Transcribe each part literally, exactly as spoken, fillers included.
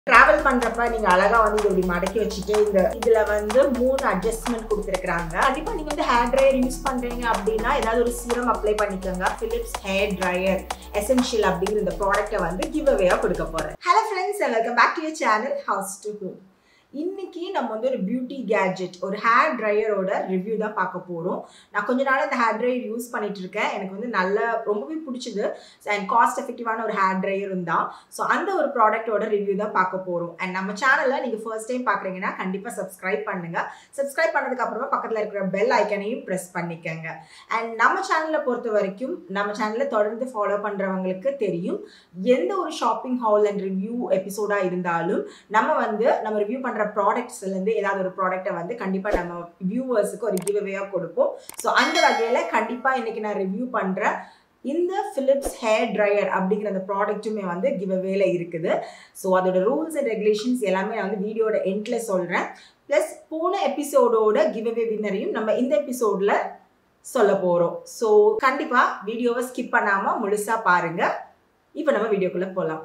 travel பண்றப்ப நீங்க அழகா வந்து இது இப்படி மடக்கி வச்சிட்டு இந்த இதுல வந்து மூணு அட்ஜஸ்ட்மென்ட் கொடுத்திருக்காங்க. கண்டிப்பா நீங்க வந்து ஹேர் ட்ரையர் யூஸ் பண்றீங்க அப்படினா ஏதாவது ஒரு சீரம் அப்ளை பண்ணிக்கங்க. Philips hair dryer essential அப்படிங்கிற இந்த ப்ராடக்ட்ட வந்து கிவ் அவேயா கொடுக்க போறேன். Hello friends, welcome back to your channel House to Home. இன்னைக்கு நம்ம வந்து ஒரு பியூட்டி கேட்ஜெட் ஒரு ஹேர் ட்ரையரோட ரிவ்யூ தான் பார்க்க போறோம். நான் கொஞ்ச நாள் இந்த ஹேர் ட்ரையர் யூஸ் பண்ணிட்டு இருக்கேன். எனக்கு வந்து நல்ல ரொம்பவே பிடிச்சது அண்ட் காஸ்ட் எஃபெக்டிவான ஒரு ஹேர் ட்ரையரும் தான். ஸோ அந்த ஒரு ப்ராடக்ட்டோட ரிவ்யூ தான் பார்க்க போறோம். அண்ட் நம்ம சேனலை நீங்க ஃபர்ஸ்ட் டைம் பார்க்குறீங்கன்னா கண்டிப்பா சப்ஸ்கிரைப் பண்ணுங்க. சப்ஸ்கிரைப் பண்ணதுக்கு அப்புறமா பக்கத்துல இருக்கிற பெல் ஐக்கனையும் ப்ரெஸ் பண்ணிக்கங்க. அண்ட் நம்ம சேனலை பொறுத்த வரைக்கும் நம்ம சேனலை தொடர்ந்து ஃபாலோ பண்றவங்களுக்கு தெரியும், எந்த ஒரு ஷாப்பிங் ஹால் அண்ட் ரிவ்யூ எபிசோடா இருந்தாலும் நம்ம வந்து நம்ம ரிவ்யூ பண்ற ப்ராடக்ட்ஸ்ல இருந்து ஏதாவது ஒரு ப்ராடக்ட்டை வந்து கண்டிப்பா நம்ம வியூவர்ஸுக்கு ஒரு கிவ் அவேயா கொடுப்போம். ஸோ அந்த வகையில கண்டிப்பா இன்னைக்கு நான் ரிவ்யூ பண்ற இந்த Philips hair dryer அப்படிங்கிற அந்த ப்ராடக்ட்டுமே வந்து கிவ் அவேல இருக்குது. ஸோ அதோட ரூல்ஸ் அண்ட் ரெகுலேஷன்ஸ் எல்லாமே நான் வந்து வீடியோட எண்ட்ல சொல்றேன். பிளஸ் போன எபிசோடோட கிவ் அவே வின்னரையும் நம்ம இந்த எபிசோட்ல சொல்ல போறோம். ஸோ கண்டிப்பா வீடியோவை ஸ்கிப் பண்ணாம முழுசா பாருங்க. இப்போ நம்ம வீடியோக்குள்ள போலாம்.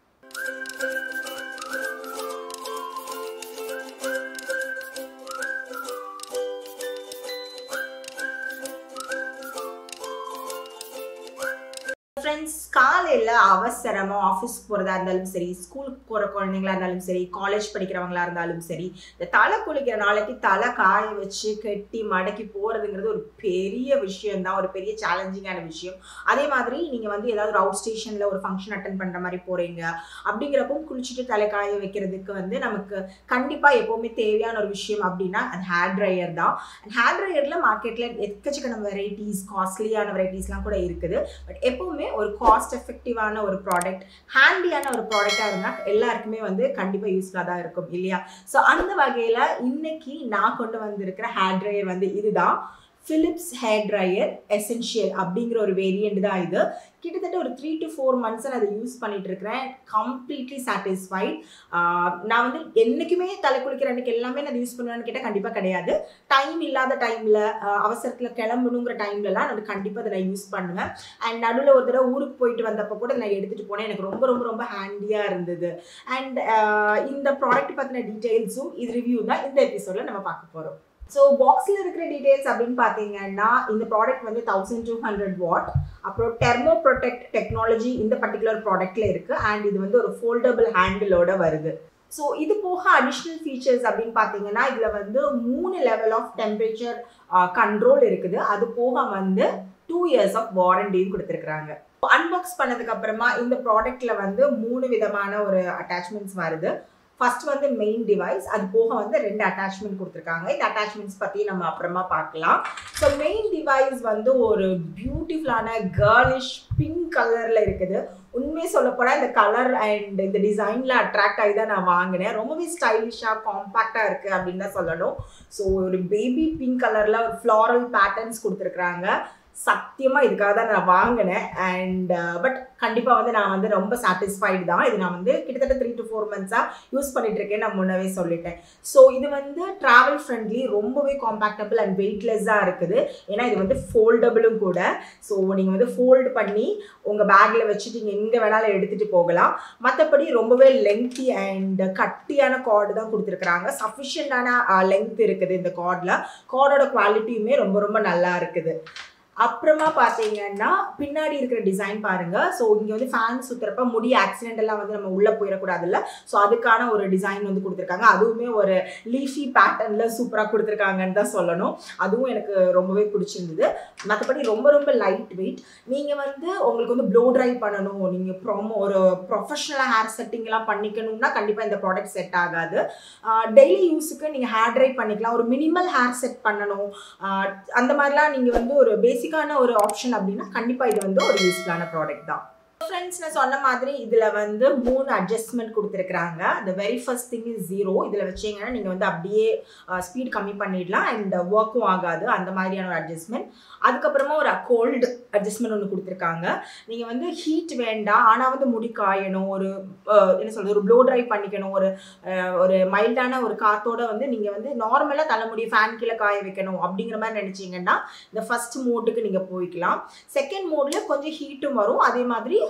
ஃப்ரெண்ட்ஸ், காலையில் அவசரமாக ஆஃபீஸ்க்கு போகிறதா இருந்தாலும் சரி, ஸ்கூலுக்கு போகிற குழந்தைங்களா இருந்தாலும் சரி, காலேஜ் படிக்கிறவங்களா இருந்தாலும் சரி, இந்த தலை குளிக்கிற நாளைக்கு தலை காய வச்சு கட்டி மடக்கி போகிறதுங்கிறது ஒரு பெரிய விஷயம்தான், ஒரு பெரிய சேலஞ்சிங்கான விஷயம். அதே மாதிரி நீங்கள் வந்து ஏதாவது ஒரு அவுட் ஸ்டேஷனில் ஒரு ஃபங்க்ஷன் அட்டன் பண்ணுற மாதிரி போகிறீங்க அப்படிங்கிறப்போ குளிச்சுட்டு தலை காய வைக்கிறதுக்கு வந்து நமக்கு கண்டிப்பாக எப்போவுமே தேவையான ஒரு விஷயம் அப்படின்னா அது ஹேர் ட்ரையர் தான். அண்ட் ஹேர் ட்ரையரில் மார்க்கெட்டில் எக்கச்சக்கான வெரைட்டிஸ், காஸ்ட்லியான வெரைட்டிஸ்லாம் கூட இருக்குது. பட் எப்போவுமே ஒரு காஸ்ட் எஃபெக்டிவான ஒரு ப்ராடக்ட், ஹேண்டியான ஒரு ப்ராடக்டாக இருந்தால் எல்லாருக்குமே வந்து கண்டிப்பாக யூஸ்ஃபுல்லாக தான் இருக்கும் இல்லையா? ஸோ அந்த வகையில் இன்னைக்கு நான் கொண்டு வந்திருக்கிற ஹேர் ட்ரையர் வந்து இதுதான், Philips hair dryer essential அப்படிங்கிற ஒரு வேரியண்ட் தான் இது. கிட்டத்தட்ட ஒரு த்ரீ டு ஃபோர் மந்த்ஸ் நான் அதை யூஸ் பண்ணிட்டு இருக்கிறேன். Completely satisfied. நான் வந்து என்றைக்குமே தலை குளிக்கிற அன்றைக்கி எல்லாமே நான் யூஸ் பண்ணுவேன்னு கேட்டால் கண்டிப்பாக கிடையாது. டைம் இல்லாத டைமில், அவசரத்தில் கிளம்பணுங்கிற டைம்லலாம் நான் கண்டிப்பாக அதை நான் யூஸ் பண்ணுவேன். அண்ட் நடுவில் ஒரு தடவை ஊருக்கு போயிட்டு வந்தப்போ கூட நான் எடுத்துகிட்டு போனேன். எனக்கு ரொம்ப ரொம்ப ரொம்ப ஹேண்டியாக இருந்தது. அண்ட் இந்த ப்ராடக்ட் பற்றின டீட்டெயில்ஸும் இது ரிவ்யூ தான் இந்த எபிசோடில் நம்ம பார்க்க போகிறோம். ஸோ பாக்ஸில் இருக்கிற டீட்டெயில்ஸ் அப்படின்னு பார்த்தீங்கன்னா இந்த ப்ராடக்ட் வந்து தௌசண்ட் டூ ஹண்ட்ரட் வாட், அப்புறம் டெர்மோ ப்ரொடெக்ட் டெக்னாலஜி இந்த பர்டிகுலர் ப்ராடக்ட்ல இருக்குது. அண்ட் இது வந்து ஒரு ஃபோல்டபிள் ஹேண்டிலோட வருது. ஸோ இது போக அடிஷ்னல் ஃபீச்சர்ஸ் அப்படின்னு பார்த்தீங்கன்னா இதில் வந்து மூணு லெவல் ஆஃப் டெம்பரேச்சர் கண்ட்ரோல் இருக்குது. அது போக வந்து டூ இயர்ஸ் ஆஃப் வாரண்டியும் கொடுத்துருக்குறாங்க. அன்பாக்ஸ் பண்ணதுக்கு அப்புறமா இந்த ப்ராடக்ட்ல வந்து மூணு விதமான ஒரு அட்டாச்மெண்ட்ஸ் வருது. ஃபர்ஸ்ட் வந்து மெயின் டிவைஸ், அது போக வந்து ரெண்டு அட்டாச்மெண்ட் கொடுத்துருக்காங்க. இந்த அட்டாச்மெண்ட்ஸ் பற்றி நம்ம அப்புறமா பார்க்கலாம். ஸோ மெயின் டிவைஸ் வந்து ஒரு பியூட்டிஃபுல்லான கேர்லிஷ் பிங்க் கலரில் இருக்குது. உண்மையை சொல்லப்போனால் இந்த கலர் அண்ட் இந்த டிசைனில் அட்ராக்ட் ஆகி தான் நான் வாங்கினேன். ரொம்பவே ஸ்டைலிஷாக காம்பேக்டாக இருக்குது அப்படின்னு தான் சொல்லணும். ஸோ ஒரு பேபி பிங்க் கலரில் ஒரு ஃப்ளாரல் பேட்டர்ன்ஸ் கொடுத்துருக்குறாங்க. சத்தியமாக இதுக்காக தான் நான் வாங்கினேன். அண்ட் பட் கண்டிப்பாக வந்து நான் வந்து ரொம்ப சாட்டிஸ்ஃபைடு தான். இது நான் வந்து கிட்டத்தட்ட த்ரீ டு ஃபோர் மந்த்ஸாக யூஸ் பண்ணிட்டு இருக்கேன், நான் முன்னவே சொல்லிட்டேன். ஸோ இது வந்து ட்ராவல் ஃப்ரெண்ட்லி, ரொம்பவே காம்பேக்டபிள் அண்ட் வெயிட்லெஸ்ஸாக இருக்குது. ஏன்னா இது வந்து ஃபோல்டபுளும் கூட. ஸோ நீங்கள் வந்து ஃபோல்டு பண்ணி உங்கள் பேக்கில் வச்சுட்டு நீங்கள் எங்கே வேணாலும் எடுத்துகிட்டு போகலாம். மற்றபடி ரொம்பவே லெங்க்தி அண்ட் கட்டியான கார்டு தான் கொடுத்துருக்குறாங்க. சஃபிஷியண்டான லெங்க் இருக்குது இந்த கார்டில். கார்டோட குவாலிட்டியுமே ரொம்ப ரொம்ப நல்லா இருக்குது. அப்புறமா பார்த்தீங்கன்னா பின்னாடி இருக்கிற டிசைன் பாருங்க. ஸோ இங்கே வந்து ஃபேன் சுற்றுறப்ப முடி ஆக்சிடென்ட் எல்லாம் வந்து நம்ம உள்ளே போயிடக்கூடாது இல்லை. ஸோ அதுக்கான ஒரு டிசைன் வந்து கொடுத்துருக்காங்க. அதுவுமே ஒரு லீஃபி பேட்டர்னில் சூப்பராக கொடுத்துருக்காங்கன்னு தான் சொல்லணும். அதுவும் எனக்கு ரொம்பவே பிடிச்சிருந்தது. மற்றபடி ரொம்ப ரொம்ப லைட் வெயிட். நீங்கள் வந்து உங்களுக்கு வந்து ப்ளோ ட்ரை பண்ணணும், நீங்கள் ப்ரோமோ ஒரு ப்ரொஃபஷனலாக ஹேர் செட்டிங்லாம் பண்ணிக்கணும்னா கண்டிப்பாக இந்த ப்ராடக்ட் செட் ஆகாது. டெய்லி யூஸுக்கு நீங்கள் ஹேர் ட்ரை பண்ணிக்கலாம். ஒரு மினிமல் ஹேர் செட் பண்ணணும் அந்த மாதிரிலாம் நீங்கள் வந்து ஒரு பேசிக் ான ஒரு ஆப்ஷன் அப்படின்னா கண்டிப்பா இது வந்து ஒரு யூஸ்ஃபுல்லான ப்ராடக்ட் தான். ஃப்ரெண்ட்ஸ், நான் சொன்ன மாதிரி இதுல வந்து மூணு அட்ஜஸ்ட்மெண்ட் கொடுத்துருக்காங்க. The very first thing is zero. இதுல வச்சீங்கன்னா நீங்க வந்து அப்படியே ஸ்பீட் கம்மி பண்ணிடலாம் அண்ட் ஒர்க்கும் ஆகாது, அந்த மாதிரியான ஒரு அட்ஜஸ்ட்மெண்ட். அதுக்கப்புறமா ஒரு கோல்டு அட்ஜஸ்ட்மெண்ட் ஒன்று கொடுத்துருக்காங்க. நீங்கள் வந்து ஹீட் வேண்டாம், ஆனால் வந்து முடி காயணும், ஒரு என்ன சொல்கிறது, ஒரு ப்ளோ ட்ரை பண்ணிக்கணும், ஒரு ஒரு மைல்டான ஒரு காற்றோட வந்து நீங்கள் வந்து நார்மலாக தலைமுடி ஃபேன் கீழே காய வைக்கணும் அப்படிங்கிற மாதிரி நினச்சிங்கன்னா இந்த ஃபர்ஸ்ட் மோட்டுக்கு நீங்கள் போய்க்கலாம். செகண்ட் மோடில் கொஞ்சம் ஹீட்டும் வரும், அதே மாதிரி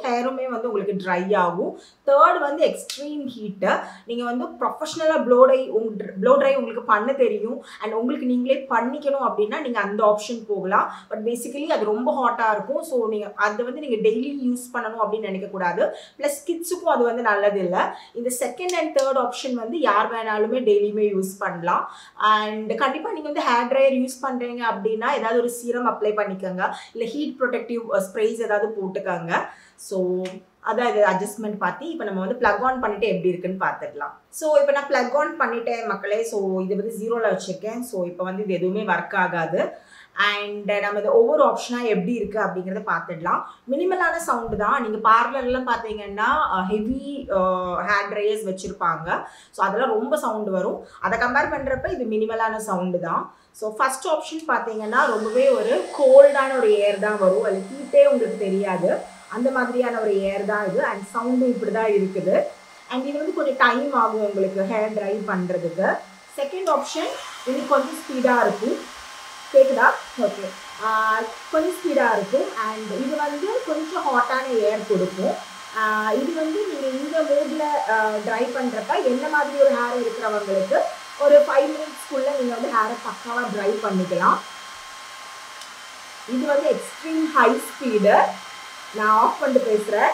ஹேருமே வந்து உங்களுக்கு ட்ரை ஆகும். தேர்ட் வந்து எக்ஸ்ட்ரீம் ஹீட்டு. நீங்கள் வந்து ப்ரொஃபஷ்னலாக ப்ளோ ட்ரை உங் ப்ளோ ட்ரை உங்களுக்கு பண்ண தெரியும் அண்ட் உங்களுக்கு நீங்களே பண்ணிக்கணும் அப்படின்னா நீங்கள் அந்த ஆப்ஷன் போகலாம். பட் பேசிக்கலி அது ரொம்ப ஹாட்டாக இருக்கும். ஸோ நீங்கள் அதை வந்து நீங்கள் டெய்லி யூஸ் பண்ணணும் அப்படின்னு நினைக்கக்கூடாது. ப்ளஸ் கிட்ஸுக்கும் அது வந்து நல்லது இல்லை. இந்த செகண்ட் அண்ட் தேர்ட் ஆப்ஷன் வந்து யார் வேணாலுமே டெய்லியுமே யூஸ் பண்ணலாம். அண்ட் கண்டிப்பாக நீங்கள் வந்து ஹேர் ட்ரையர் யூஸ் பண்ணுறீங்க அப்படின்னா ஏதாவது ஒரு சீரம் அப்ளை பண்ணிக்கோங்க, இல்லை ஹீட் ப்ரொடெக்டிவ் ஸ்ப்ரேஸ் ஏதாவது போட்டுக்கோங்க. ஸோ அதான் இது அட்ஜஸ்ட்மெண்ட் பார்த்து இப்போ நம்ம வந்து ப்ளக் ஆன் பண்ணிட்டு எப்படி இருக்குன்னு பார்த்துடலாம். ஸோ இப்போ நான் ப்ளக் ஆன் பண்ணிட்டேன் மக்களே. ஸோ இது வந்து ஜீரோவில் வச்சுருக்கேன். ஸோ இப்போ வந்து இது எதுவுமே ஒர்க் ஆகாது. அண்ட் நம்ம இது ஒவ்வொரு ஆப்ஷனாக எப்படி இருக்குது அப்படிங்கிறத பார்த்துடலாம். மினிமலான சவுண்டு தான். நீங்கள் பார்லர்லாம் பார்த்தீங்கன்னா ஹெவி ஹேர் ட்ரையர்ஸ் வச்சுருப்பாங்க. ஸோ அதெல்லாம் ரொம்ப சவுண்டு வரும். அதை கம்பேர் பண்ணுறப்ப இது மினிமலான சவுண்டு தான். ஸோ ஃபஸ்ட் ஆப்ஷன் பார்த்தீங்கன்னா ரொம்பவே ஒரு கோல்டான ஒரு ஏர் தான் வரும். அது ஹீட்டே உங்களுக்கு தெரியாது, அந்த மாதிரியான ஒரு ஏர் தான் இது. அண்ட் சவுண்டும் இப்படி தான் இருக்குது. அண்ட் இது வந்து கொஞ்சம் டைம் ஆகும் உங்களுக்கு ஹேர் ட்ரை பண்ணுறதுக்கு. செகண்ட் ஆப்ஷன் இது கொஞ்சம் ஸ்பீடாக இருக்கும். கேட்குதா? ஓகே, கொஞ்சம் ஸ்பீடாக இருக்கும். அண்ட் இது வந்து கொஞ்சம் ஹாட்டான ஏர் கொடுக்கும். இது வந்து நீங்கள் இந்த மூடில் ட்ரை பண்ணுறப்ப என்ன மாதிரி ஒரு ஹேர் இருக்கிறவங்களுக்கு ஒரு ஃபைவ் மினிட்ஸ்க்குள்ளே நீங்கள் வந்து ஹேரை பக்காவாக ட்ரை பண்ணிக்கலாம். இது வந்து எக்ஸ்ட்ரீம் ஹை ஸ்பீடு. நான் ஆஃப் பண்ணிட்டு பேசுகிறேன்.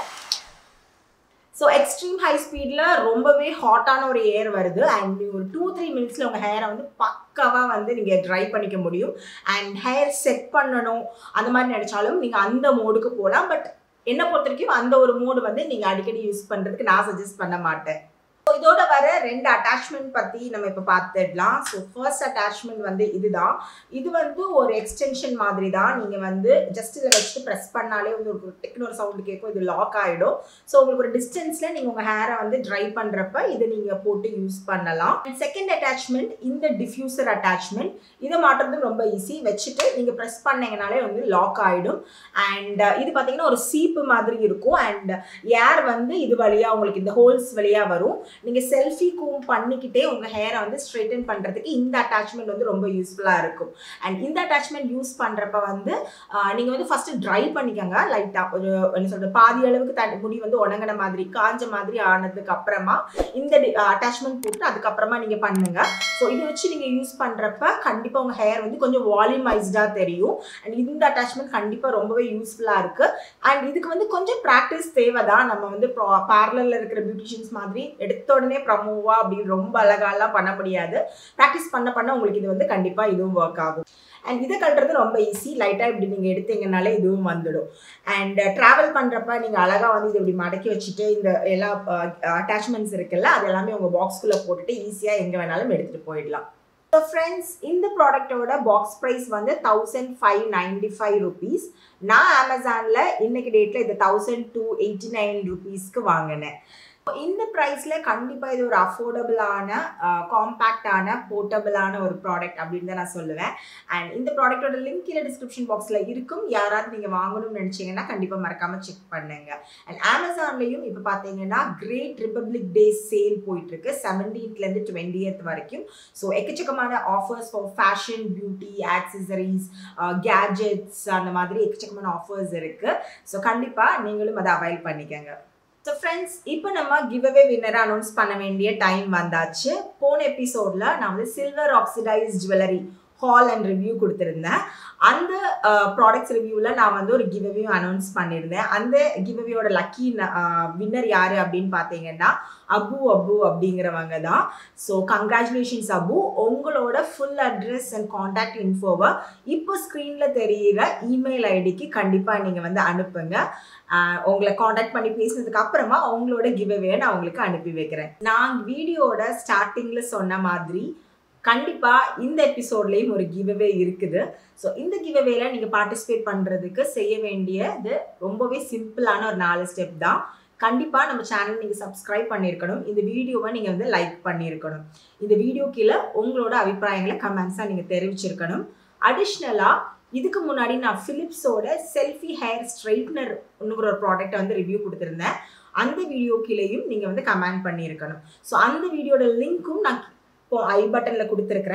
ஸோ எக்ஸ்ட்ரீம் ஹை ஸ்பீடில் ரொம்பவே ஹாட்டான ஒரு ஏர் வருது. அண்ட் ஒரு டூ த்ரீ மினிட்ஸில் உங்கள் ஹேரை வந்து பக்காவாக வந்து நீங்கள் ட்ரை பண்ணிக்க முடியும். அண்ட் ஹேர் செட் பண்ணணும் அந்த மாதிரி நினச்சாலும் நீங்கள் அந்த மோடுக்கு போகலாம். பட் என்னை பொறுத்த வரைக்கும் அந்த ஒரு மோடு வந்து நீங்கள் அடிக்கடி யூஸ் பண்ணுறதுக்கு நான் சஜஸ்ட் பண்ண மாட்டேன். ஸோ இதோட வர ரெண்டு அட்டாச்மெண்ட் பற்றி நம்ம இப்போ பார்த்துடலாம். ஸோ ஃபர்ஸ்ட் அட்டாச்மெண்ட் வந்து இதுதான். இது வந்து ஒரு எக்ஸ்டென்ஷன் மாதிரி தான். நீங்கள் வந்து ஜஸ்ட் இதில் வச்சுட்டு ப்ரெஸ் பண்ணாலே வந்து ஒரு டெக்னோ ஒரு சவுண்டு கேட்கும். இது லாக் ஆகிடும். ஸோ உங்களுக்கு ஒரு டிஸ்டன்ஸில் நீங்கள் உங்கள் ஹேரை வந்து ட்ரை பண்ணுறப்ப இதை நீங்கள் போட்டு யூஸ் பண்ணலாம். அண்ட் செகண்ட் அட்டாச்மெண்ட் இந்த டிஃப்யூசர் அட்டாச்மெண்ட். இதை மாட்டுறது ரொம்ப ஈஸி. வச்சுட்டு நீங்கள் ப்ரெஸ் பண்ணிங்கனாலே வந்து லாக் ஆகிடும். அண்ட் இது பார்த்தீங்கன்னா ஒரு சீப்பு மாதிரி இருக்கும். அண்ட் ஏர் வந்து இது வழியாக உங்களுக்கு இந்த ஹோல்ஸ் வழியாக வரும். நீங்கள் செல்ஃபி கூம் பண்ணிக்கிட்டே உங்கள் ஹேரை வந்து ஸ்ட்ரெயிட்டன் பண்ணுறதுக்கு இந்த அட்டாச்மெண்ட் வந்து ரொம்ப யூஸ்ஃபுல்லாக இருக்கும். அண்ட் இந்த அட்டாச்மெண்ட் யூஸ் பண்ணுறப்ப வந்து நீங்கள் வந்து ஃபஸ்ட்டு ட்ரை பண்ணிக்கோங்க. லைட்டாக ஒரு என்ன சொல்கிறது பாதி அளவுக்கு த முடி வந்து உணங்கின மாதிரி காஞ்ச மாதிரி ஆனதுக்கு அப்புறமா இந்த அட்டாச்மெண்ட் போட்டு அதுக்கப்புறமா நீங்கள் பண்ணுங்கள். ஸோ இதை வச்சு நீங்கள் யூஸ் பண்ணுறப்ப கண்டிப்பாக உங்கள் ஹேர் வந்து கொஞ்சம் வால்யூமைஸ்டாக தெரியும். அண்ட் இந்த அட்டாச்மெண்ட் கண்டிப்பாக ரொம்பவே யூஸ்ஃபுல்லாக இருக்குது. அண்ட் இதுக்கு வந்து கொஞ்சம் ப்ராக்டிஸ் தேவை தான். நம்ம வந்து பார்லரில் இருக்கிற பியூட்டிஷியன்ஸ் மாதிரி எடுத்த உடனே ப்ரமோவா அப்படின்னு ரொம்ப அழகாலாம் பண்ண முடியாது. ப்ராக்டிஸ் பண்ண பண்ண உங்களுக்கு இது வந்து கண்டிப்பாக இதுவும் ஒர்க் ஆகும். அண்ட் இதை கட்டுறது ரொம்ப ஈஸி. லைட்டாக இப்படி நீங்கள் எடுத்தீங்கனாலே இதுவும் வந்துடும். அண்ட் ட்ராவல் பண்ணுறப்ப நீங்கள் அழகாக வந்து இது இப்படி மடக்கி வச்சுட்டு இந்த எல்லா அட்டாச்மெண்ட்ஸ் இருக்குல்ல அது எல்லாமே உங்கள் பாக்ஸ்குள்ளே போட்டுட்டு ஈஸியாக எங்கே வேணாலும் எடுத்துகிட்டு போயிடலாம். ஸோ ஃப்ரெண்ட்ஸ், இந்த ப்ராடக்டோட பாக்ஸ் ப்ரைஸ் வந்து thousand five ninety five rupees. நான் அமேசானில் இன்னைக்கு டேட்டில் இது தௌசண்ட் டூ எயிட்டி நைன் ருபீஸ்க்கு வாங்கினேன். இந்த ப்ரைஸில் கண்டிப்பாக இது ஒரு அஃபோர்டபுளான காம்பேக்டான போர்ட்டபிளான ஒரு ப்ராடக்ட் அப்படின்னு தான் நான் சொல்லுவேன். அண்ட் இந்த ப்ராடக்டோட லிங்க் கீழே டிஸ்கிரிப்ஷன் பாக்ஸில் இருக்கும். யாராவது நீங்கள் வாங்கணும்னு நினச்சிங்கன்னா கண்டிப்பாக மறக்காமல் செக் பண்ணுங்க. அண்ட் அமேசான்லேயும் இப்போ பார்த்தீங்கன்னா கிரேட் ரிப்பப்ளிக் டே சேல் போயிட்டுருக்கு செவன்டீன்த்லேருந்து டுவெண்ட்டியத் வரைக்கும். ஸோ எக்கச்சக்கமான offers for fashion, beauty, accessories, gadgets அந்த மாதிரி எக்கச்சக்கமான ஆஃபர்ஸ் இருக்குது. ஸோ கண்டிப்பாக நீங்களும் அதை அவைல் பண்ணிக்கோங்க. ஸோ ஃப்ரெண்ட்ஸ், இப்போ நம்ம கிவ் அவே வின்னரை அனௌன்ஸ் பண்ண வேண்டிய டைம் வந்தாச்சு. போன எபிசோடில் நான் வந்து silver oxidised jewellery haul and review கொடுத்துருந்தேன். அந்த ப்ராடக்ட்ஸ் ரிவ்யூவில் நான் வந்து ஒரு கிவ் அவேயும் அனௌன்ஸ் பண்ணியிருந்தேன். அந்த கிவ் அவேயோட லக்கி வின்னர் யார் அப்படின்னு பார்த்தீங்கன்னா அபு அபு அப்படிங்கிறவங்க தான். So congratulations Abu. உங்களோட ஃபுல் அட்ரஸ் அண்ட் காண்டாக்ட் இன்ஃபோவை இப்போ ஸ்க்ரீனில் தெரிகிற இமெயில் ஐடிக்கு கண்டிப்பாக நீங்கள் வந்து அனுப்புங்க. உங்களை காண்டாக்ட் பண்ணி பேசினதுக்கு அப்புறமா அவங்களோட கிவ் அவேயை நான் உங்களுக்கு அனுப்பி வைக்கிறேன். நான் வீடியோட ஸ்டார்டிங்கில் சொன்ன மாதிரி கண்டிப்பாக இந்த எபிசோட்லேயும் ஒரு கிவ் அவே இருக்குது. ஸோ இந்த கிவ் அவேல நீங்கள் பார்ட்டிசிபேட் பண்ணுறதுக்கு செய்ய வேண்டியது ரொம்பவே சிம்பிளான ஒரு நாலு ஸ்டெப் தான். கண்டிப்பாக நம்ம சேனல் நீங்கள் சப்ஸ்கிரைப் பண்ணியிருக்கணும். இந்த வீடியோவை நீங்கள் வந்து லைக் பண்ணியிருக்கணும். இந்த வீடியோ கீழே உங்களோட அபிப்பிராயங்களை கமெண்ட்ஸாக நீங்கள் தெரிவிச்சிருக்கணும். அடிஷ்னலாக இதுக்கு முன்னாடி நான் ஃபிலிப்ஸோட செல்ஃபி ஹேர் ஸ்ட்ரைட்னர் ஒன்றுங்கிற ஒரு ப்ராடக்டை வந்து ரிவ்யூ கொடுத்துருந்தேன். அந்த வீடியோ கீழேயும் நீங்கள் வந்து கமெண்ட் பண்ணியிருக்கணும். ஸோ அந்த வீடியோட லிங்க்கும் நான் இப்போ ஐ பட்டனில் கொடுத்துருக்குறேன்.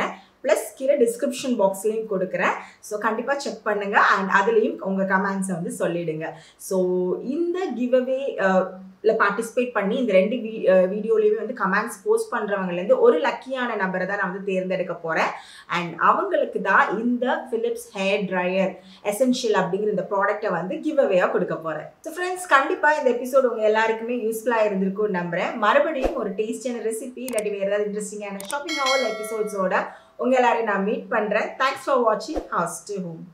ப்ளஸ் கீழே டிஸ்கிரிப்ஷன் பாக்ஸ்லையும் கொடுக்குறேன். ஸோ கண்டிப்பாக செக் பண்ணுங்கள் அண்ட் அதுலேயும் உங்கள் கமெண்ட்ஸை வந்து சொல்லிடுங்க. ஸோ இந்த கிவ் அவே இல்லை பார்ட்டிசிபேட் பண்ணி இந்த ரெண்டு வீ வீடியோலையுமே வந்து கமெண்ட்ஸ் போஸ்ட் பண்ணுறவங்கலேருந்து ஒரு லக்கியான நம்பரை தான் நான் வந்து தேர்ந்தெடுக்க போகிறேன். அண்ட் அவங்களுக்கு தான் இந்த ஃபிலிப்ஸ் ஹேர் ட்ரையர் எசென்ஷியல் அப்படிங்கிற இந்த ப்ராடக்ட்டை வந்து கிவ் அவேயாக கொடுக்க போகிறேன். ஸோ ஃப்ரெண்ட்ஸ், கண்டிப்பாக இந்த எபிசோட் உங்கள் எல்லாருக்குமே யூஸ்ஃபுல்லாக இருந்திருக்கும்னு நம்புகிறேன். மறுபடியும் ஒரு டேஸ்டியான ரெசிபி இல்லாட்டி வேறு ஏதாவது இன்ட்ரெஸ்டிங்கான ஷாப்பிங் ஆல் எபிசோட்ஸோட உங்கள் எல்லாரையும் நான் மீட் பண்ணுறேன். தேங்க்ஸ் ஃபார் வாட்சிங் ஹவுஸ் டு ஹோம்.